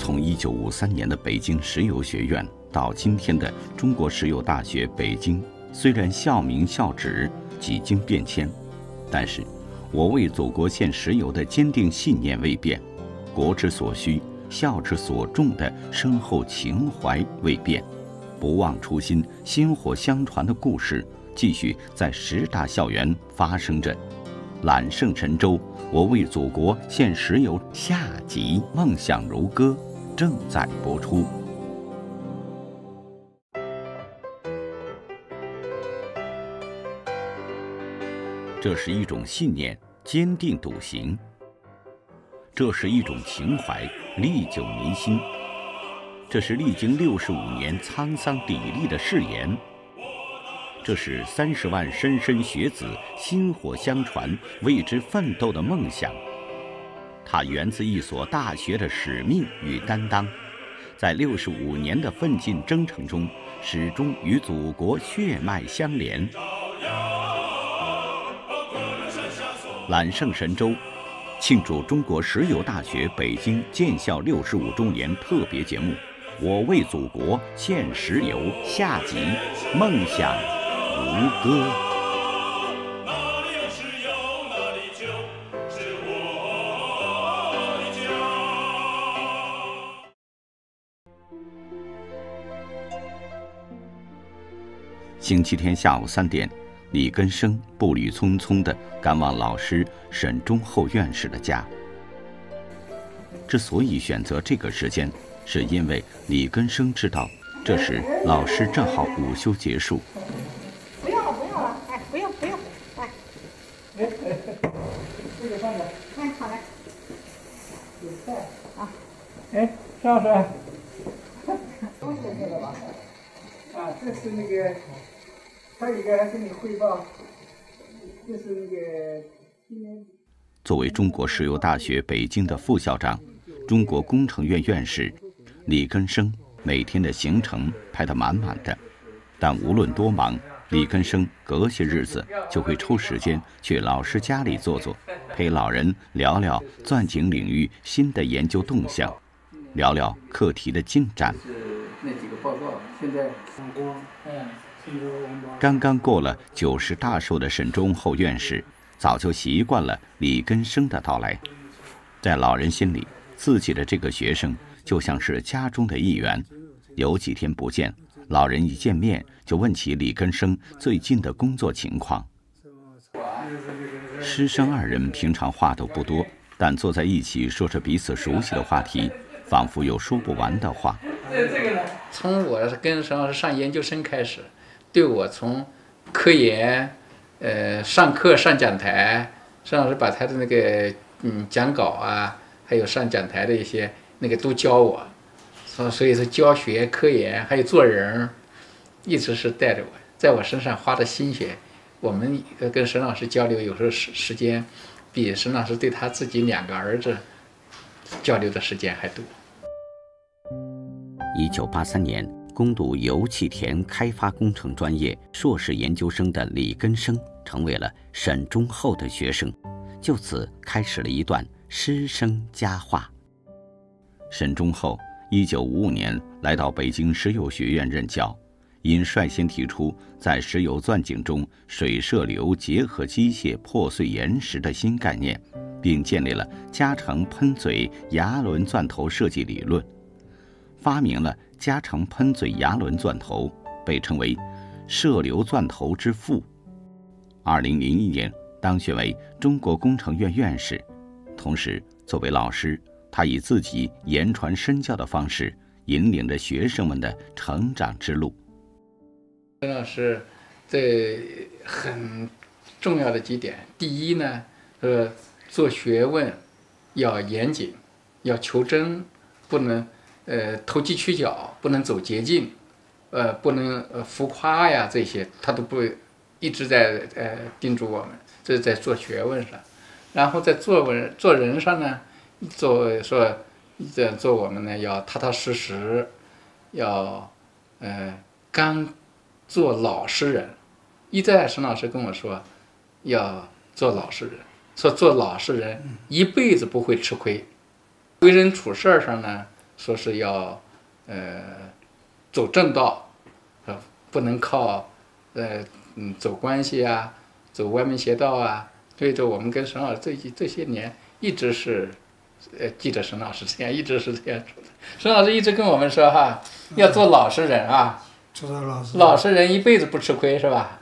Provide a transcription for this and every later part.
从1953年的北京石油学院到今天的中国石油大学北京，虽然校名校址几经变迁，但是我为祖国献石油的坚定信念未变，国之所需，校之所重的深厚情怀未变，不忘初心，薪火相传的故事继续在十大校园发生着。揽胜神州，我为祖国献石油下集《梦想如歌》正在播出。这是一种信念，坚定笃行；这是一种情怀，历久弥新；这是历经65年沧桑砥砺的誓言；这是30万莘莘学子薪火相传、为之奋斗的梦想。它源自一所大学的使命与担当，在65年的奋进征程中，始终与祖国血脉相连。揽胜神州，庆祝中国石油大学北京建校65周年特别节目《我为祖国献石油》下集《梦想如歌》。星期天下午3点，李根生步履匆匆地赶往老师沈忠厚院士的家。之所以选择这个时间，是因为李根生知道，这时老师正好午休结束。 不要了，哎，不要，哎，这个放着，哎，好嘞，有菜啊，哎，邵老师，都是这个吧？啊，这是那个。还有一个跟你汇报，这是那个今年。 作为中国石油大学北京的副校长、中国工程院院士，李根生每天的行程排得满满的。但无论多忙，李根生隔些日子就会抽时间去老师家里坐坐，陪老人聊聊钻井领域新的研究动向，聊聊课题的进展。 那几个报告现在刚刚过了90大寿的沈忠厚院士，早就习惯了李根生的到来。在老人心里，自己的这个学生就像是家中的一员。有几天不见，老人一见面就问起李根生最近的工作情况。师生2人平常话都不多，但坐在一起说着彼此熟悉的话题，仿佛有说不完的话。 从我跟沈老师上研究生开始，对我从科研，上课上讲台，沈老师把他的那个讲稿啊，还有上讲台的一些那个都教我，所以说教学、科研还有做人，一直是带着我，在我身上花的心血。我们跟沈老师交流，有时候时间比沈老师对他自己2个儿子交流的时间还多。 1983年，攻读油气田开发工程专业硕士研究生的李根生成为了沈忠厚的学生，就此开始了一段师生佳话。沈忠厚1955年来到北京石油学院任教，因率先提出在石油钻井中水射流结合机械破碎岩石的新概念，并建立了加长喷嘴牙轮钻头设计理论，发明了加长喷嘴牙轮钻头，被称为射流钻头之父。2001年当选为中国工程院院士，同时作为老师，他以自己言传身教的方式引领着学生们的成长之路。 沈老师这很重要的几点，第一呢，做学问要严谨，要求真，不能投机取巧，不能走捷径，不能浮夸呀，这些他都不一直在叮嘱我们，这是在做学问上。然后在做人上呢，做我们呢要踏踏实实，要刚做老实人。一再沈老师跟我说要做老实人，说做老实人一辈子不会吃亏。为人处事上呢， 说是要走正道，不能靠走关系啊，走歪门邪道啊。所以说我们跟沈老师这些年一直是，记得沈老师这样，一直是这样说的。沈老师一直跟我们说哈，要做老实人啊，老实人一辈子不吃亏，是吧？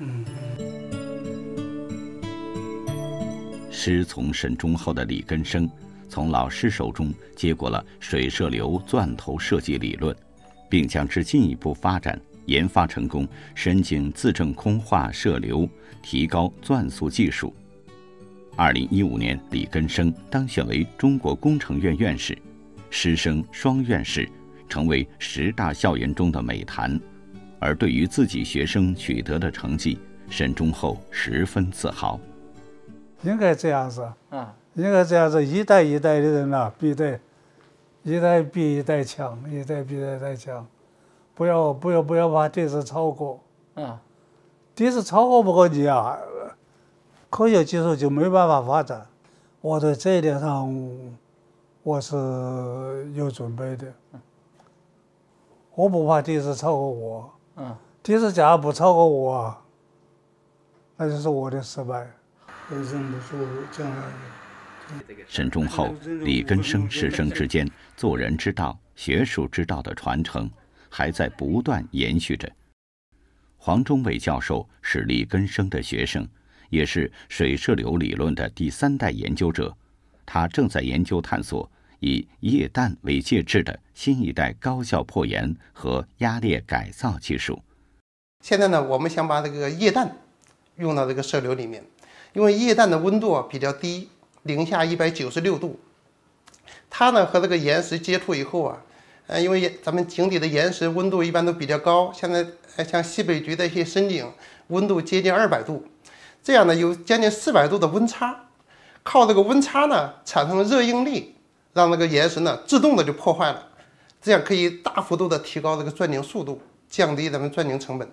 师从沈忠厚的李根生，从老师手中接过了水射流钻头设计理论，并将之进一步发展研发成功，深经自证空化射流，提高钻塑技术。2015年，李根生当选为中国工程院院士，师生双院士，成为10大校园中的美谈。而对于自己学生取得的成绩，沈忠厚十分自豪。 应该这样子，应该这样子，一代一代的人呐，比对，一代比一代强，一代比一代强，不要把弟子超过，弟子超过不过你啊，科学技术就没办法发展。我对这一点上，我是有准备的，我不怕弟子超过我，弟子假如不超过我，那就是我的失败。忍不住将来。 沈忠厚、李根生师生之间做人之道、学术之道的传承，还在不断延续着。黄忠伟教授是李根生的学生，也是水射流理论的第3代研究者。他正在研究探索以液氮为介质的新一代高效破岩和压裂改造技术。 现在呢，我们想把这个液氮用到这个射流里面。因为液氮的温度比较低，零下196度，它呢和这个岩石接触以后啊，因为咱们井底的岩石温度一般都比较高，现在像西北局的一些深井，温度接近200度，这样呢有将近400度的温差，靠这个温差呢产生热应力，让那个岩石呢自动的就破坏了，这样可以大幅度的提高这个钻井速度，降低咱们钻井成本。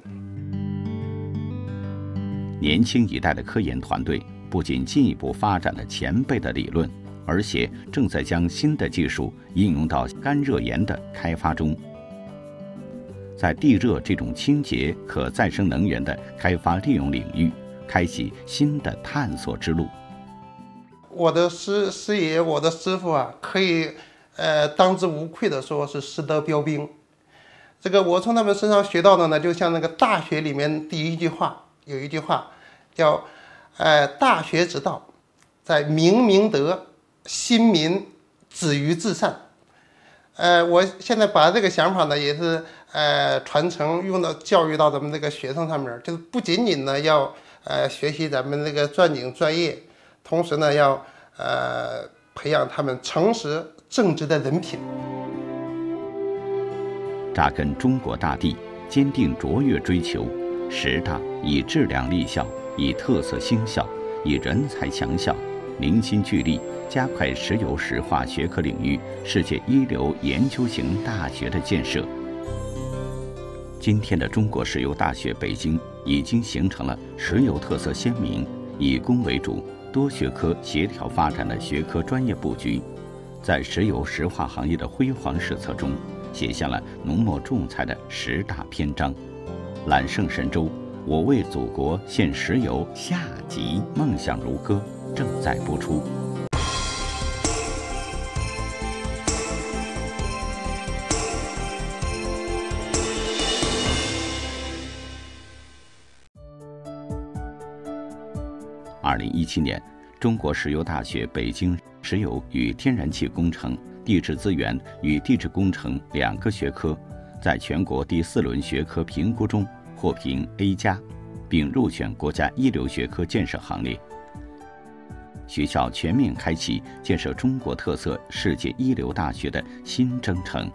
年轻一代的科研团队不仅进一步发展了前辈的理论，而且正在将新的技术应用到干热岩的开发中，在地热这种清洁可再生能源的开发利用领域开启新的探索之路。 我的师爷，我的师傅啊，可以当之无愧的说是师德标兵。这个我从他们身上学到的呢，就像那个大学里面第一句话有一句话叫大学之道，在明明德，亲民，止于至善。我现在把这个想法呢，也是传承用到教育到咱们这个学生上面，就是不仅仅呢要学习咱们这个钻井专业，同时呢要培养他们诚实正直的人品。 扎根中国大地，坚定卓越追求，10大以质量立效，以特色兴效，以人才强效，凝心聚力，加快石油石化学科领域世界一流研究型大学的建设。今天的中国石油大学北京已经形成了石油特色鲜明、以工为主、多学科协调发展的学科专业布局，在石油石化行业的辉煌史册中写下了浓墨重彩的10大篇章。揽胜神州，我为祖国献石油下集梦想如歌正在播出。2017年，中国石油大学北京石油与天然气工程、地质资源与地质工程2个学科，在全国第4轮学科评估中获评 A+，并入选国家一流学科建设行列。学校全面开启建设中国特色世界一流大学的新征程。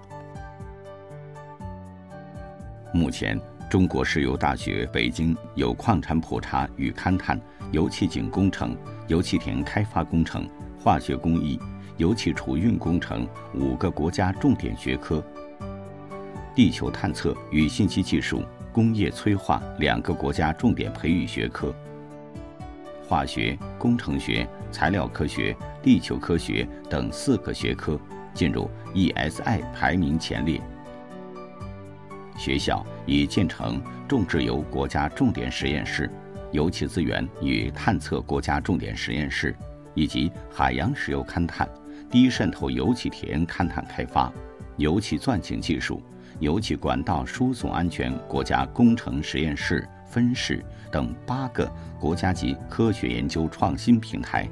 目前，中国石油大学北京有矿产普查与勘探、油气井工程、油气田开发工程、化学工艺、油气储运工程5个国家重点学科，地球探测与信息技术、工业催化2个国家重点培育学科，化学、工程学、材料科学、地球科学等4个学科进入 ESI 排名前列。学校已建成种植油国家重点实验室、油气资源与探测国家重点实验室，以及海洋石油勘探、低渗透油气田勘探开发、油气钻井技术、油气管道输送安全国家工程实验室分室等8个国家级科学研究创新平台。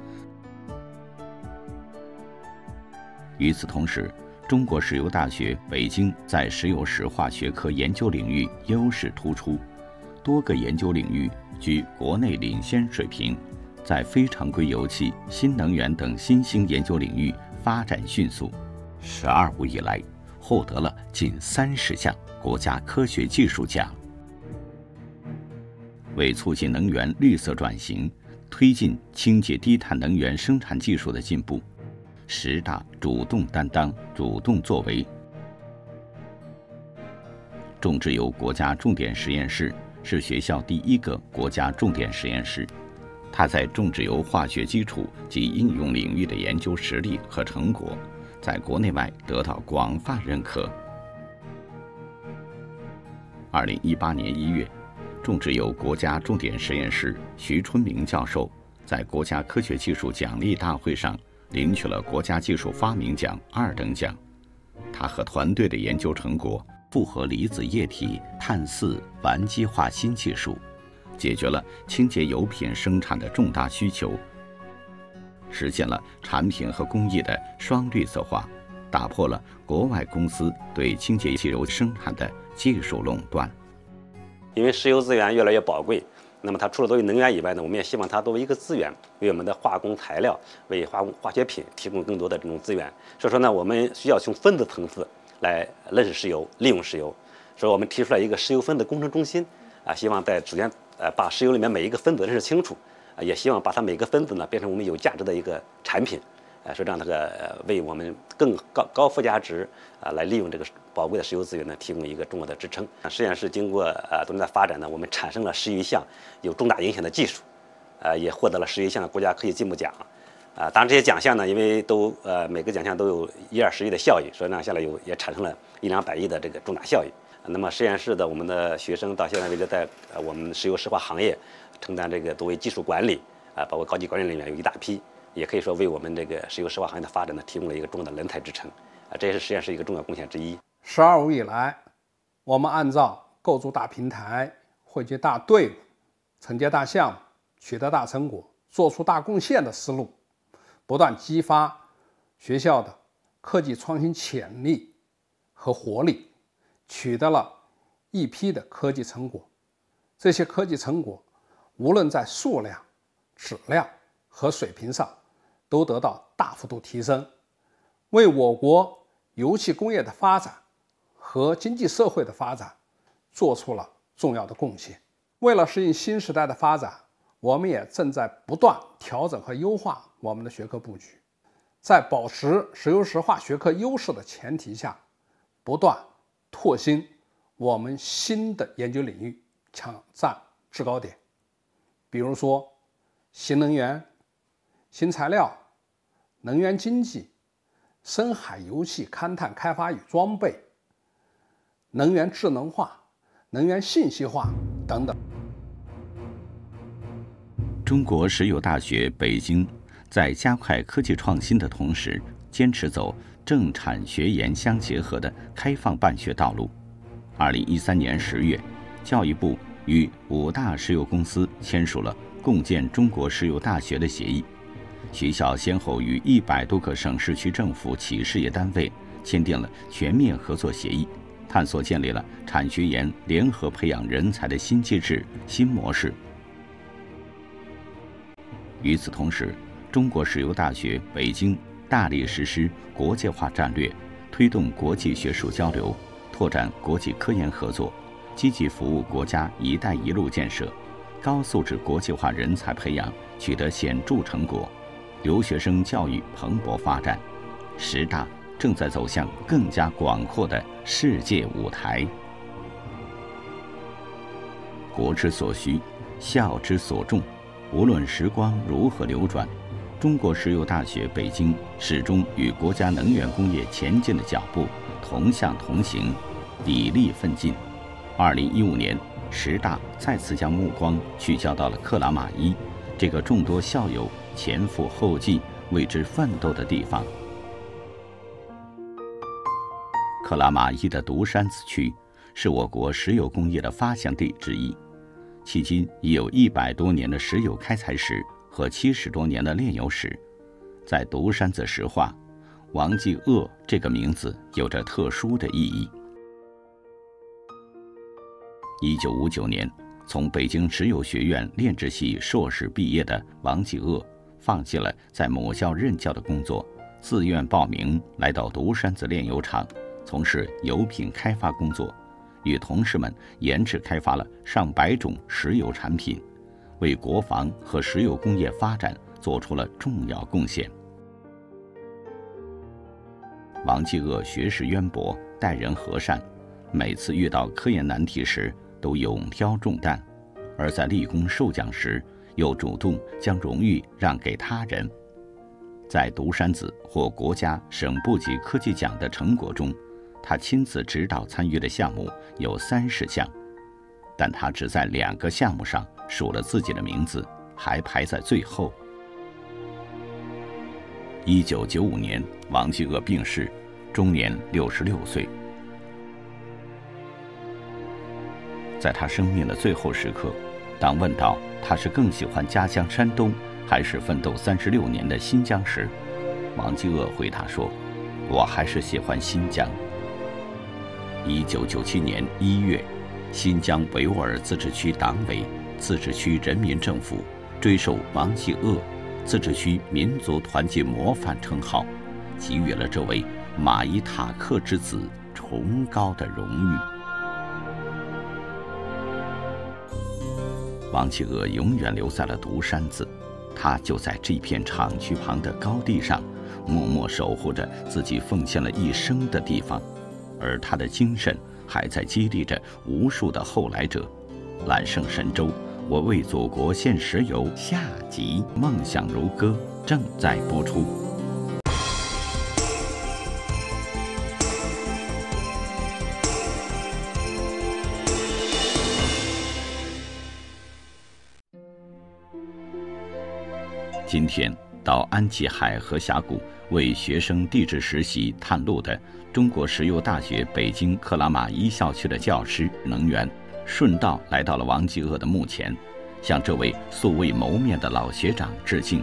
与此同时，中国石油大学北京在石油石化学科研究领域优势突出，多个研究领域居国内领先水平，在非常规油气、新能源等新兴研究领域发展迅速。12·5以来，获得了近30项国家科学技术奖。为促进能源绿色转型，推进清洁低碳能源生产技术的进步，10大主动担当、主动作为。种植油国家重点实验室是学校第1个国家重点实验室，它在种植油化学基础及应用领域的研究实力和成果，在国内外得到广泛认可。2018年1月，种植油国家重点实验室徐春明教授在国家科学技术奖励大会上领取了国家技术发明奖2等奖。他和团队的研究成果复合离子液体碳4烷基化新技术，解决了清洁油品生产的重大需求，实现了产品和工艺的双绿色化，打破了国外公司对清洁汽油生产的技术垄断。 因为石油资源越来越宝贵，那么它除了作为能源以外呢，我们也希望它作为一个资源，为我们的化工材料、为化学品提供更多的这种资源。所以说呢，我们需要从分子层次来认识石油、利用石油。所以我们提出来一个石油分子工程中心，希望首先把石油里面每一个分子认识清楚，也希望把它每个分子呢变成我们有价值的一个产品，说让这个为我们更高附加值来利用这个宝贵的石油资源呢提供一个重要的支撑。实验室经过多年的发展呢，我们产生了11项有重大影响的技术，也获得了11项的国家科技进步奖。当然这些奖项呢，因为都每个奖项都有1-20亿的效益，所以呢下来也产生了100-200亿的这个重大效益。那么实验室的我们的学生到现在为止，在我们石油石化行业承担这个作为技术管理包括高级管理人员有一大批，也可以说为我们这个石油石化行业的发展呢提供了一个重要的人才支撑。这也是实验室一个重要贡献之一。 12·5以来，我们按照构筑大平台、汇集大队伍、承接大项目、取得大成果、做出大贡献的思路，不断激发学校的科技创新潜力和活力，取得了一批的科技成果。这些科技成果无论在数量、质量和水平上都得到大幅度提升，为我国油气工业的发展和经济社会的发展做出了重要的贡献。为了适应新时代的发展，我们也正在不断调整和优化我们的学科布局，在保持石油石化学科优势的前提下，不断拓新我们新的研究领域，抢占制高点。比如说新能源、新材料、能源经济、深海油气勘探开发与装备、能源智能化、能源信息化等等。 中国石油大学北京在加快科技创新的同时，坚持走政产学研相结合的开放办学道路。2013年10月，教育部与5大石油公司签署了共建中国石油大学的协议。学校先后与100多个省市区政府企事业单位签订了全面合作协议，探索建立了产学研联合培养人才的新机制、新模式。与此同时，中国石油大学北京大力实施国际化战略，推动国际学术交流，拓展国际科研合作，积极服务国家“一带一路”建设，高素质国际化人才培养取得显著成果，留学生教育蓬勃发展。10大正在走向更加广阔的世界舞台。国之所需，校之所重，无论时光如何流转， 中国石油大学北京始终与国家能源工业前进的脚步同向同行，砥砺奋进。2015年，十大再次将目光聚焦到了克拉玛依这个众多校友前赴后继为之奋斗的地方。克拉玛依的独山子区是我国石油工业的发祥地之一，迄今已有100多年的石油开采史和70多年的炼油史。在独山子石化，王继鄂这个名字有着特殊的意义。1959年，从北京石油学院炼制系硕士毕业的王继鄂，放弃了在母校任教的工作，自愿报名来到独山子炼油厂，从事油品开发工作，与同事们研制开发了上百种石油产品，为国防和石油工业发展做出了重要贡献。王继鄂学识渊博，待人和善，每次遇到科研难题时都勇挑重担，而在立功受奖时又主动将荣誉让给他人。在独山子获国家省部级科技奖的成果中，他亲自指导参与的项目有30项，但他只在2个项目上署了自己的名字，还排在最后。1995年，王继鄂病逝，终年66岁。在他生命的最后时刻，当问到他是更喜欢家乡山东，还是奋斗36年的新疆时，王继鄂回答说：“我还是喜欢新疆。”1997年1月，新疆维吾尔自治区党委、自治区人民政府追授王继鄂自治区民族团结模范称号，给予了这位马依塔克之子崇高的荣誉。王继鄂永远留在了独山子，他就在这片厂区旁的高地上，默默守护着自己奉献了一生的地方，而他的精神还在激励着无数的后来者。揽胜神州，我为祖国献石油下集《梦想如歌》正在播出。今天到安吉海河峡谷为学生地质实习探路的中国石油大学北京克拉玛依校区的教师能源，顺道来到了王继鄂的墓前，向这位素未谋面的老学长致敬。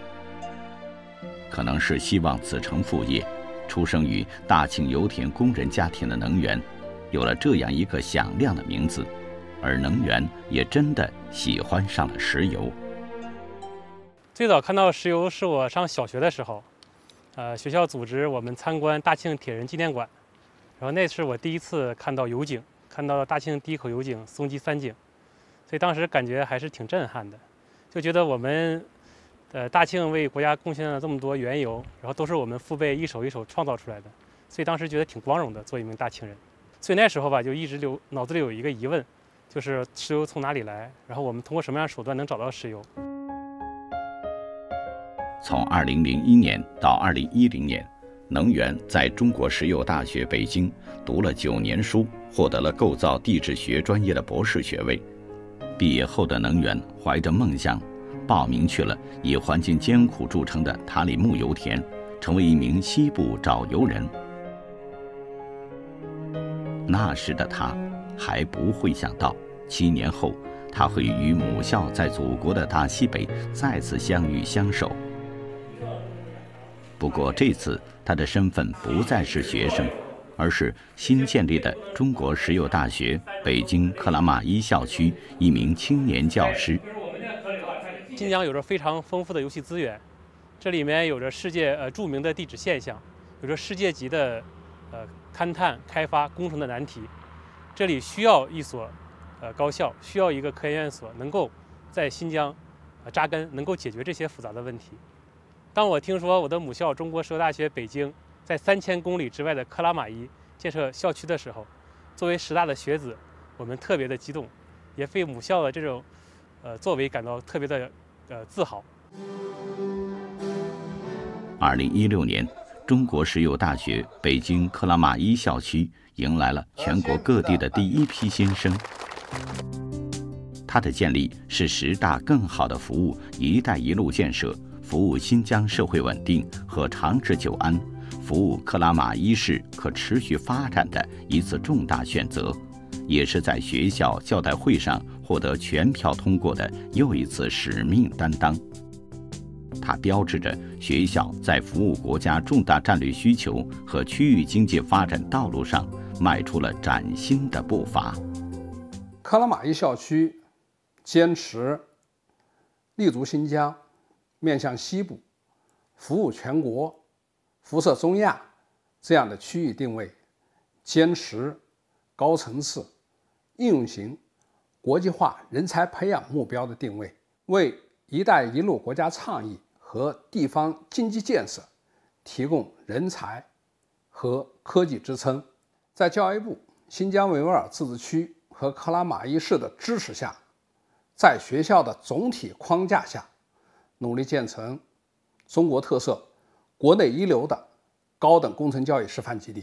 可能是希望子承父业，出生于大庆油田工人家庭的能源，有了这样一个响亮的名字，而能源也真的喜欢上了石油。 最早看到石油是我上小学的时候，学校组织我们参观大庆铁人纪念馆，然后那是我第一次看到油井，看到大庆第一口油井松基3井，所以当时感觉还是挺震撼的，就觉得我们大庆为国家贡献了这么多原油，然后都是我们父辈一手一手创造出来的，所以当时觉得挺光荣的，做一名大庆人。所以那时候吧，就一直脑子里有一个疑问，就是石油从哪里来，然后我们通过什么样的手段能找到石油。 从2001年到2010年，能源在中国石油大学北京读了9年书，获得了构造地质学专业的博士学位。毕业后的能源怀着梦想，报名去了以环境艰苦著称的塔里木油田，成为一名西部找油人。那时的他还不会想到，7年后他会与母校在祖国的大西北再次相遇相守。不过这次他的身份不再是学生，而是新建立的中国石油大学北京克拉玛依校区一名青年教师。 新疆有着非常丰富的油气资源，这里面有着世界著名的地质现象，有着世界级的勘探、开发、工程的难题。这里需要一所高校，需要一个科研院所，能够在新疆扎根，能够解决这些复杂的问题。当我听说我的母校中国石油大学北京在3000公里之外的克拉玛依建设校区的时候，作为师大的学子，我们特别的激动，也为母校的这种作为感到特别的自豪。 2016年，中国石油大学北京克拉玛依校区迎来了全国各地的第一批新生。它的建立是10大更好的服务“一带一路”建设，服务新疆社会稳定和长治久安，服务克拉玛依市可持续发展的一次重大选择，也是在学校教代会上获得全票通过的又一次使命担当。它标志着学校在服务国家重大战略需求和区域经济发展道路上迈出了崭新的步伐。 克拉玛依校区坚持立足新疆、面向西部、服务全国、辐射中亚这样的区域定位，坚持高层次、应用型、国际化人才培养目标的定位，为“一带一路”国家倡议和地方经济建设提供人才和科技支撑。在教育部、新疆维吾尔自治区和克拉玛依市的支持下，在学校的总体框架下，努力建成中国特色、国内一流的高等工程教育示范基地。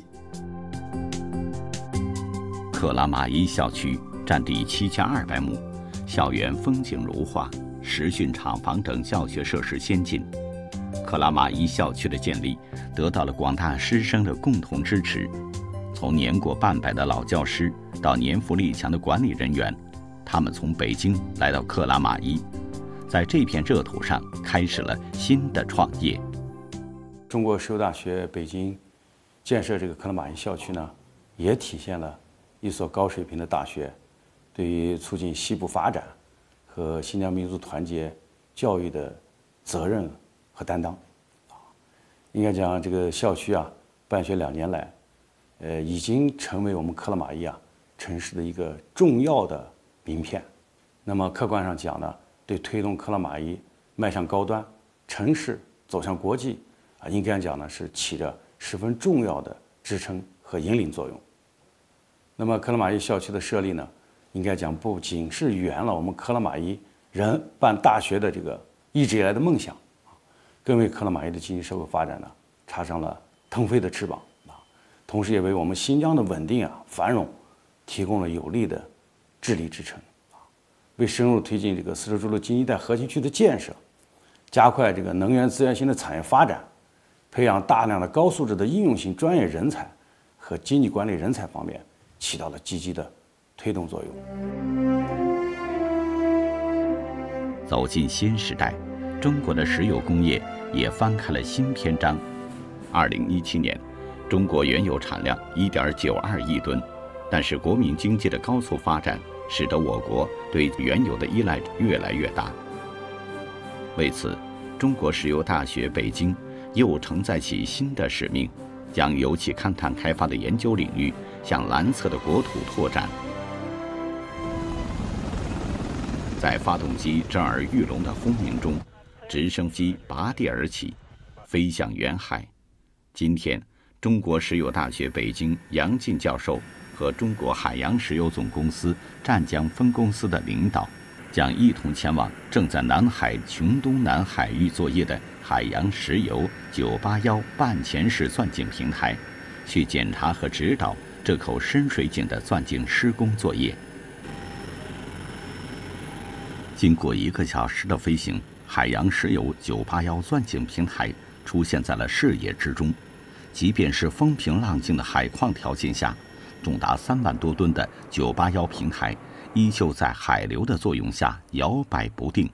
克拉玛依校区占地7200亩，校园风景如画，实训厂房等教学设施先进。克拉玛依校区的建立得到了广大师生的共同支持，从年过半百的老教师到年富力强的管理人员，他们从北京来到克拉玛依，在这片热土上开始了新的创业。 中国石油大学北京建设这个克拉玛依校区呢，也体现了一所高水平的大学对于促进西部发展和新疆民族团结教育的责任和担当。应该讲，这个校区啊，办学2年来，已经成为我们克拉玛依城市的一个重要的名片。那么客观上讲呢，对推动克拉玛依迈向高端城市走向国际应该讲呢是起着十分重要的支撑和引领作用。那么克拉玛依校区的设立呢，应该讲不仅是圆了我们克拉玛依人办大学的这个一直以来的梦想，更为克拉玛依的经济社会发展呢插上了腾飞的翅膀同时也为我们新疆的稳定繁荣提供了有力的智力支撑为深入推进这个丝绸之路经济带核心区的建设，加快这个能源资源型的产业发展，培养大量的高素质的应用型专业人才和经济管理人才方面起到了积极的推动作用。 走进新时代，中国的石油工业也翻开了新篇章。2017年，中国原油产量1.92亿吨，但是国民经济的高速发展使得我国对原油的依赖越来越大。为此，中国石油大学北京又承载起新的使命，将油气勘探开发的研究领域向蓝色的国土拓展。在发动机震耳欲聋的轰鸣中，直升机拔地而起，飞向远海。今天，中国石油大学北京杨进教授和中国海洋石油总公司湛江分公司的领导，将一同前往正在南海琼东南海域作业的海洋石油981半潜式钻井平台，去检查和指导这口深水井的钻井施工作业。经过1个小时的飞行，海洋石油981钻井平台出现在了视野之中。即便是风平浪静的海况条件下，重达3万多吨的981平台依旧在海流的作用下摇摆不定。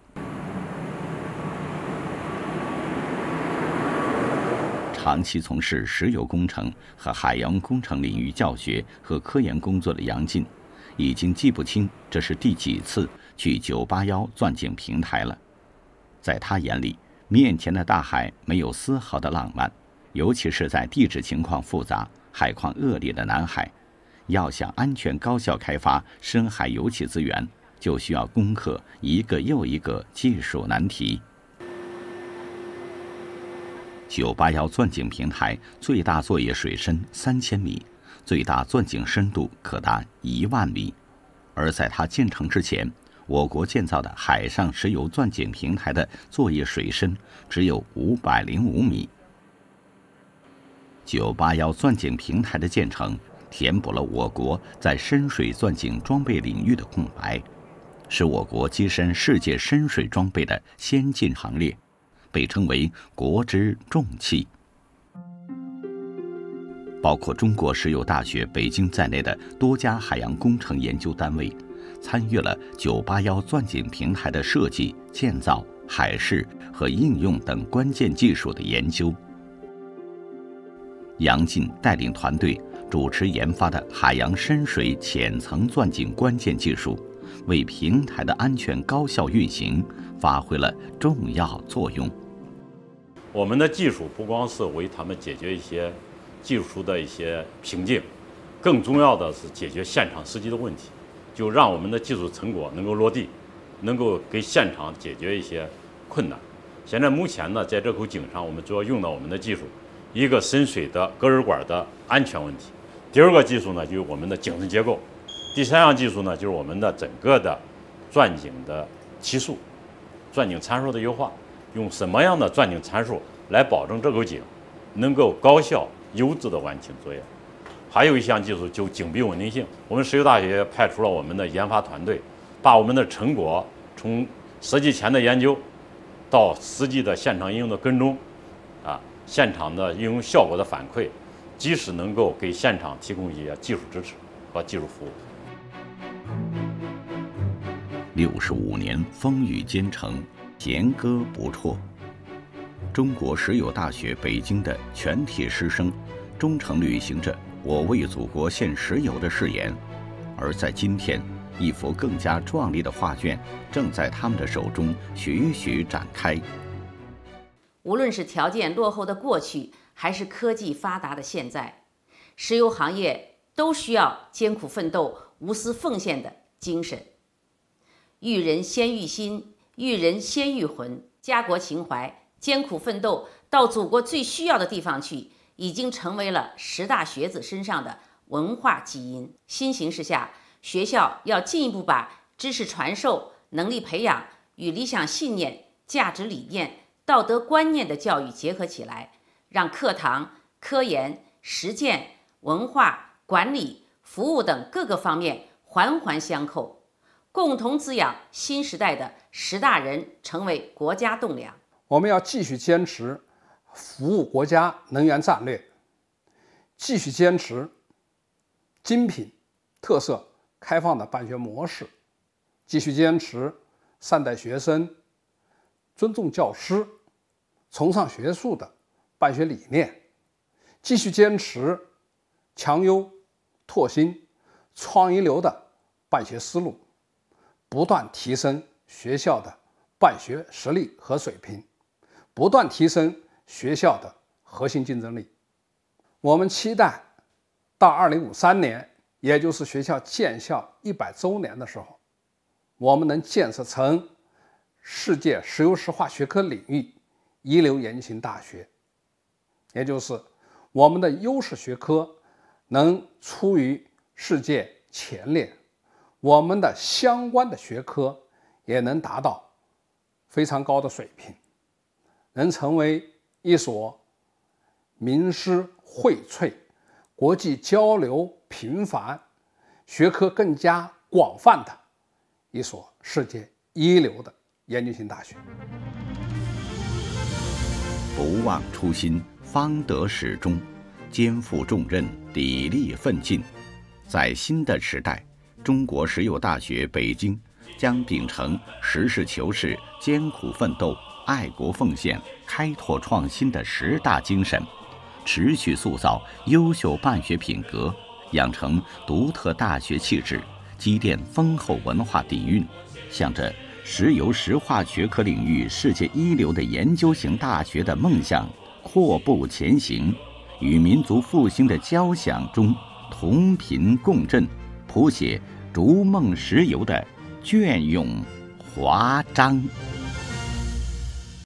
长期从事石油工程和海洋工程领域教学和科研工作的杨进，已经记不清这是第几次去981钻井平台了。在他眼里，面前的大海没有丝毫的浪漫，尤其是在地质情况复杂、海况恶劣的南海，要想安全高效开发深海油气资源，就需要攻克一个又一个技术难题。981钻井平台最大作业水深3000米，最大钻井深度可达1万米。而在它建成之前，我国建造的海上石油钻井平台的作业水深只有505米， 981钻井平台的建成，填补了我国在深水钻井装备领域的空白，使我国跻身世界深水装备的先进行列，被称为国之重器。包括中国石油大学北京在内的多家海洋工程研究单位，参与了981钻井平台的设计、建造、海试和应用等关键技术的研究。杨进带领团队主持研发的海洋深水浅层钻井关键技术，为平台的安全高效运行发挥了重要作用。 我们的技术不光是为他们解决一些技术的一些瓶颈，更重要的是解决现场实际的问题，就让我们的技术成果能够落地，能够给现场解决一些困难。现在目前呢，在这口井上，我们主要用到我们的技术，一个深水的隔热管的安全问题，第二个技术呢就是我们的井身结构，第三项技术呢就是我们的整个的钻井的期数、钻井参数的优化，用什么样的钻井参数来保证这口井能够高效优质的完成作业。还有一项技术就井壁稳定性，我们石油大学派出了我们的研发团队，把我们的成果从设计前的研究到实际的现场应用的跟踪，现场的应用效果的反馈，及时能够给现场提供一些技术支持和技术服务。 65年风雨兼程，弦歌不辍。中国石油大学北京的全体师生忠诚履行着我为祖国献石油的誓言，而在今天，一幅更加壮丽的画卷正在他们的手中徐徐展开。 无论是条件落后的过去，还是科技发达的现在，石油行业都需要艰苦奋斗、无私奉献的精神。育人先育心，育人先育魂，家国情怀，艰苦奋斗到祖国最需要的地方去，已经成为了石大学子身上的文化基因。新形势下，学校要进一步把知识传授、能力培养与理想信念、价值理念、道德观念的教育结合起来，让课堂、科研、实践、文化、管理、服务等各个方面环环相扣，共同滋养新时代的石大人，成为国家栋梁。 我们要继续坚持服务国家能源战略，继续坚持精品、特色、开放的办学模式，继续坚持善待学生、尊重教师、崇尚学术的办学理念，继续坚持强优、拓新、创一流的办学思路，不断提升学校的办学实力和水平，不断提升学校的核心竞争力。我们期待到2053年，也就是学校建校100周年的时候，我们能建设成世界石油石化学科领域一流研究型大学，也就是我们的优势学科能处于世界前列，我们的相关的学科也能达到非常高的水平，能成为一所名师荟萃、国际交流频繁、学科更加广泛的一所世界一流的研究型大学。 不忘初心，方得始终；肩负重任，砥砺奋进。在新的时代，中国石油大学北京将秉承实事求是、艰苦奋斗、爱国奉献、开拓创新的10大精神，持续塑造优秀办学品格，养成独特大学气质，积淀丰厚文化底蕴，向着石油石化学科领域世界一流的研究型大学的梦想阔步前行，与民族复兴的交响中同频共振，谱写逐梦石油的隽永华章。